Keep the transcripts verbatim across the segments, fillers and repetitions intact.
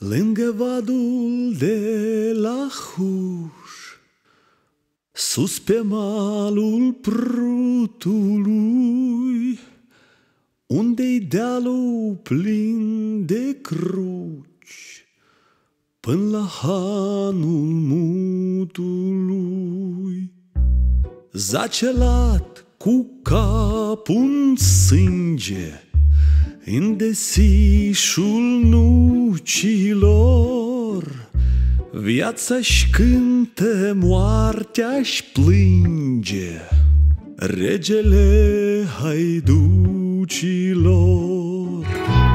Lângă vadul de la Huș, sus pe malul Prutului, unde-i dealul plin de cruci, până la hanul Mutului, zacelat cu capul în sânge, în desișul nucilor, viața-și cântă, moartea-și plânge, regele haiducilor.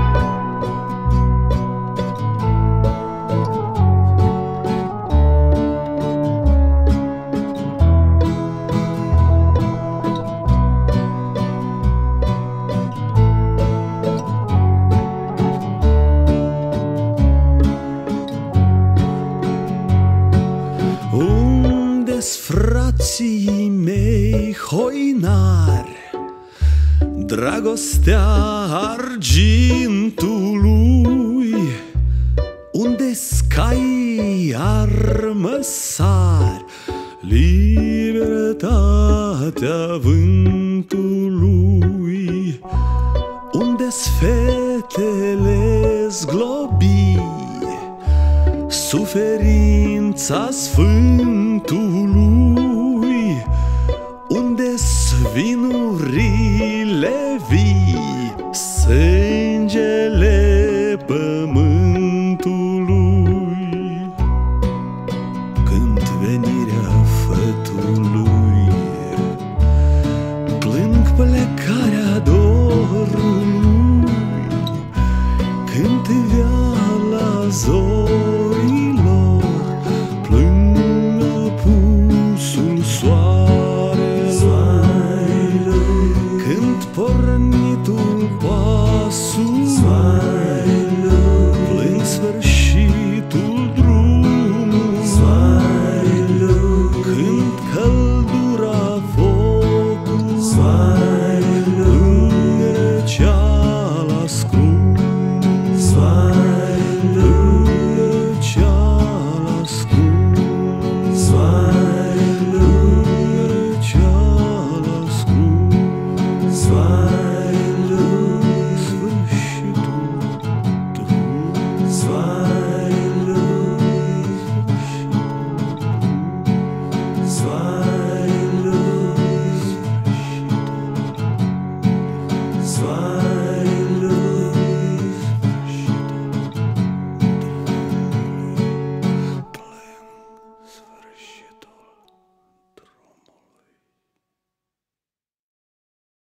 Unde-s frații mei hoinari, dragostea argintului? Unde-s caii armăsari, libertatea vântului? Unde-s fetele zglobii, suferința Sfântului? Unde-s vinurile vii, sângele pământului? Când venirea fătului, plâng plecarea dorului, când iveala zor